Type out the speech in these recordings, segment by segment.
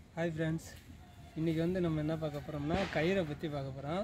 Hi friends, இன்றைக்கி வந்து நம்ம என்ன பார்க்க போகிறோம்னா கயிறை பற்றி பார்க்க போகிறோம்.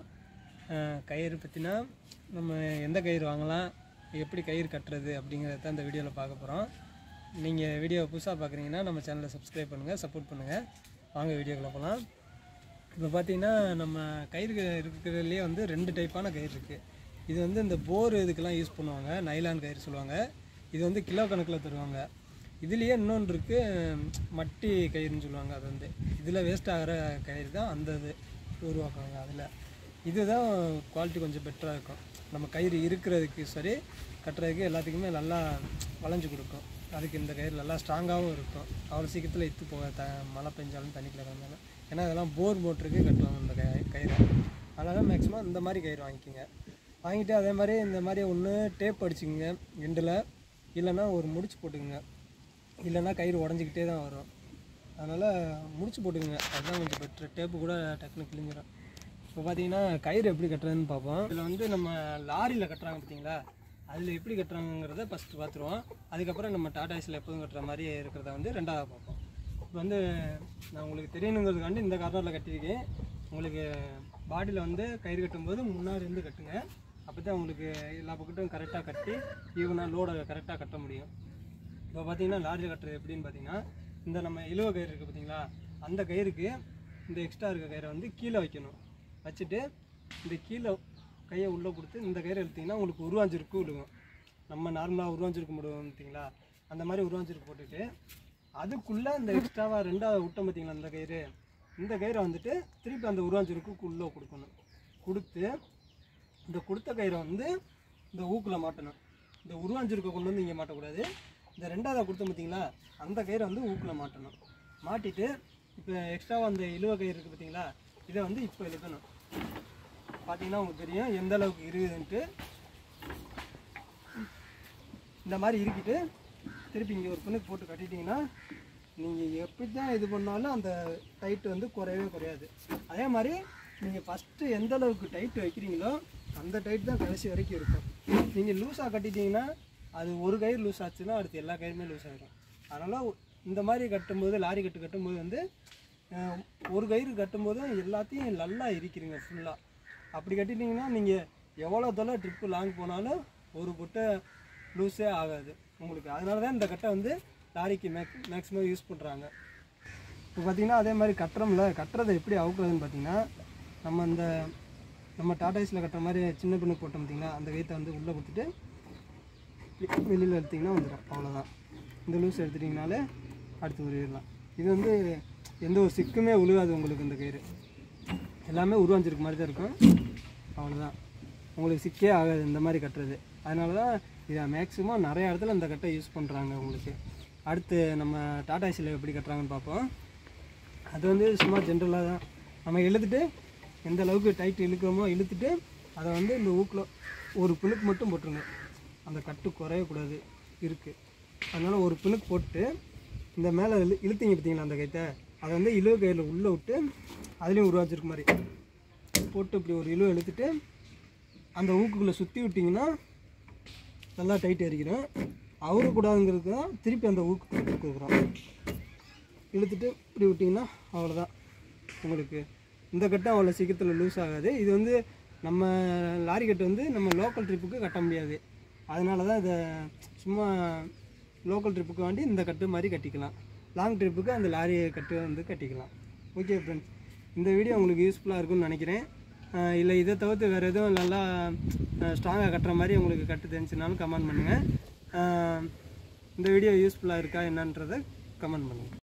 கயிறு பற்றினா நம்ம எந்த கயிறு வாங்கலாம், எப்படி கயிறு கட்டுறது அப்படிங்கிறத தான் இந்த வீடியோவில் பார்க்க போகிறோம். நீங்கள் வீடியோவை புதுசாக பார்க்குறீங்கன்னா நம்ம சேனலை சப்ஸ்கிரைப் பண்ணுங்கள், சப்போர்ட் பண்ணுங்கள். வாங்க வீடியோக்குள்ளே போகலாம். இப்போ பார்த்தீங்கன்னா நம்ம கயிறு இருக்கிறதுலேயே வந்து 2 டைப்பான கயிறு இருக்குது. இது வந்து இந்த போர் இதுக்கெல்லாம் யூஸ் பண்ணுவாங்க, நைலான் கயிறு சொல்லுவாங்க. இது வந்து கிலோ கணக்கில் தருவாங்க. இதுலேயே இன்னொன்று இருக்குது, மட்டி கயிறுன்னு சொல்லுவாங்க. அது வந்து இதில் வேஸ்ட் ஆகிற கயிறு தான் அந்த இது உருவாக்குவாங்க. அதில் இதுதான் குவாலிட்டி கொஞ்சம் பெட்டராக இருக்கும். நம்ம கயிறு இருக்கிறதுக்கு சரி, கட்டுறதுக்கு எல்லாத்துக்குமே நல்லா வளைஞ்சு கொடுக்கும். அதுக்கு இந்த கயிறு நல்லா ஸ்ட்ராங்காகவும் இருக்கும். அவ்வளோ சீக்கிரத்தில் இத்து போக மழை பெஞ்சாலும் தண்ணிக்குள்ள இருந்தாலும். ஏன்னா அதெல்லாம் போர் மோட்டருக்கு கட்டுவாங்க இந்த கயிறை. அதனால் மேக்ஸிமம் இந்த மாதிரி கயிறு வாங்கிக்கோங்க. வாங்கிட்டு அதே மாதிரி இந்த மாதிரி ஒன்று டேப் அடிச்சுக்கோங்க எண்டில், இல்லைன்னா ஒரு முடிச்சு போட்டுக்குங்க. இல்லைன்னா கயிறு உடஞ்சிக்கிட்டே தான் வரும். அதனால் முடிச்சு போட்டுக்குங்க, அதுதான் கொஞ்சம் பெட்ரு. டேப்பு கூட டக்குன்னு கிழிஞ்சிடும். இப்போ பார்த்தீங்கன்னா கயிறு எப்படி கட்டுறதுன்னு பார்ப்போம். இதில் வந்து நம்ம லாரியில் கட்டுறாங்க பார்த்தீங்களா, அதில் எப்படி கட்டுறாங்கிறத ஃபஸ்ட்டு பார்த்துருவோம். அதுக்கப்புறம் நம்ம டாடா ஏசியில் எப்போதும் கட்டுற மாதிரி இருக்கிறத வந்து ரெண்டாவது பார்ப்போம். இப்போ வந்து நான் உங்களுக்கு தெரியணுங்கிறதுக்காண்டி இந்த கார்னரில் கட்டியிருக்கேன். உங்களுக்கு பாடியில் வந்து கயிறு கட்டும்போது முன்னாடி இருந்து கட்டுங்க. அப்போ தான் உங்களுக்கு எல்லா பக்கட்டும் கரெக்டாக கட்டி ஈவனாக லோடை கரெக்டாக கட்ட முடியும். இப்போ பார்த்தீங்கன்னா லாரியில் கட்டுறது எப்படின்னு பார்த்தீங்கன்னா, இந்த நம்ம இழுவ கயிறு இருக்குது பார்த்தீங்களா, அந்த கயிறுக்கு இந்த எக்ஸ்ட்ரா இருக்க கயிறை வந்து கீழே வைக்கணும். வச்சுட்டு இந்த கீழே கையை உள்ளே கொடுத்து இந்த கயிறை இழுத்திங்கன்னா உங்களுக்கு உருவாஞ்சிருக்கு விழுகும். நம்ம நார்மலாக உருவாஞ்சிருக்கு முடியும் பார்த்தீங்களா, அந்த மாதிரி உருவாஞ்சிருக்கு போட்டுட்டு அதுக்குள்ளே இந்த எக்ஸ்ட்ராவாக ரெண்டாவது விட்டோம் பார்த்தீங்களா அந்த கயிறு, இந்த கயிறை வந்துட்டு திருப்பி அந்த உருவாஞ்சிருக்கு உள்ளே கொடுக்கணும். கொடுத்து இந்த கொடுத்த கயிறை வந்து இந்த ஊக்கில் மாட்டணும். இந்த உருவாஞ்சிருக்க கொண்டு வந்து இங்கே மாட்டக்கூடாது. இந்த ரெண்டாவது கொடுத்தோம் பார்த்தீங்களா, அந்த கயிறை வந்து ஊக்கில் மாட்டணும். மாட்டிட்டு இப்போ எக்ஸ்ட்ராவாக அந்த இழுவ கயிறு இருக்குது பார்த்தீங்களா, இதை வந்து இப்போ இழுக்கணும். பார்த்தீங்கன்னா உங்களுக்கு தெரியும் எந்த அளவுக்கு இருக்குதுன்ட்டு. இந்த மாதிரி இருக்கிட்டு திருப்பி இங்கே ஒரு பின்னுக்கு போட்டு கட்டிட்டிங்கன்னா நீங்கள் எப்படி தான் இது பண்ணாலும் அந்த டைட்டு வந்து குறையவே குறையாது. அதே மாதிரி நீங்கள் ஃபஸ்ட்டு எந்த அளவுக்கு டைட்டு வைக்கிறீங்களோ அந்த டைட் தான் கடைசி வரைக்கும் இருக்கும். நீங்கள் லூஸாக கட்டிட்டிங்கன்னா அது ஒரு கயிறு லூஸ் ஆச்சுன்னா அடுத்து எல்லா கயிறுமே லூஸ் ஆகிடும். அதனால் இந்த மாதிரி கட்டும்போது, லாரி கட்டும்போது வந்து ஒரு கயிறு கட்டும்போது எல்லாத்தையும் நல்லா இருக்கிறீங்க ஃபுல்லாக. அப்படி கட்டிட்டிங்கன்னா நீங்கள் எவ்வளோ தொலை ட்ரிப்பு லாங் போனாலும் ஒரு பொட்டை லூஸே ஆகாது உங்களுக்கு. அதனால தான் இந்த கட்டை வந்து லாரிக்கு மேக்ஸிமம் யூஸ் பண்ணுறாங்க. இப்போ பார்த்திங்கன்னா அதே மாதிரி கட்டுறதை எப்படி அவுக்குறதுன்னு பார்த்தீங்கன்னா, நம்ம டாடா ஏசியில் கட்டுற மாதிரி சின்ன பின்னு போட்டோம் பார்த்திங்களா, அந்த கயிற்றை வந்து உள்ளே கொடுத்துட்டு வெளியில் எடுத்திங்கன்னா வந்துடும். அவ்வளோதான். இந்த லூஸ் எடுத்துட்டிங்கனாலே அடுத்து உருவிடலாம். இது வந்து எந்த ஒரு சிக்குமே உழுகாது உங்களுக்கு. இந்த கயிறு எல்லாமே உருவாஞ்சிருக்க மாதிரி தான் இருக்கும். அவ்வளோதான், உங்களுக்கு சிக்கே ஆகாது இந்த மாதிரி கட்டுறது. அதனால தான் இதை மேக்ஸிமம் நிறைய இடத்துல இந்த கட்டை யூஸ் பண்ணுறாங்க உங்களுக்கு. அடுத்து நம்ம டாடா ஏசியில் எப்படி கட்டுறாங்கன்னு பார்ப்போம். அது வந்து சும்மா ஜென்ரலாக தான் நம்ம இழுத்துட்டு எந்த அளவுக்கு டைட் இழுக்கிறோமோ இழுத்துட்டு அதை வந்து இந்த ஊக்கில் ஒரு பிணுக்கு மட்டும் போட்டுருங்க. அந்த கட்டு குறையக்கூடாது இருக்குது. அதனால் ஒரு பிணுக்கு போட்டு இந்த மேலே இழுத்திங்க பார்த்தீங்களா அந்த கயிற்றை, அதை வந்து இழுவ கயிறில் உள்ளே விட்டு அதுலேயும் உருவாச்சிருக்க மாதிரி போட்டு இப்படி ஒரு இழுவை இழுத்துட்டு அந்த ஊக்குக்குள்ளே சுற்றி விட்டிங்கன்னா நல்லா டைட் அரிக்கிறோம். அவரக்கூடாதுங்கிறது தான் திருப்பி அந்த ஊக்கு கொடுக்குறோம். இழுத்துட்டு இப்படி விட்டிங்கன்னா அவ்வளோதான். உங்களுக்கு இந்த கட்டு அவ்வளோ சீக்கிரத்தில் லூஸ் ஆகாது. இது வந்து நம்ம லாரி கட்டு வந்து நம்ம லோக்கல் ட்ரிப்புக்கு கட்ட முடியாது. அதனால தான் இதை சும்மா லோக்கல் ட்ரிப்புக்கு வேண்டி இந்த கட்டு மாதிரி கட்டிக்கலாம். லாங் ட்ரிப்புக்கு அந்த லாரி கட்டு வந்து கட்டிக்கலாம். ஓகே ஃப்ரெண்ட்ஸ், இந்த வீடியோ உங்களுக்கு யூஸ்ஃபுல்லாக இருக்கும்னு நினைக்கிறேன். இல்லை இதை தவிர்த்து வேறு எதுவும் நல்லா ஸ்ட்ராங்காக கட்டுற மாதிரி உங்களுக்கு கட்டு தெரிஞ்சுனாலும் கமெண்ட் பண்ணுங்கள். இந்த வீடியோ யூஸ்ஃபுல்லாக இருக்கா என்னன்றதை கமெண்ட் பண்ணுங்கள்.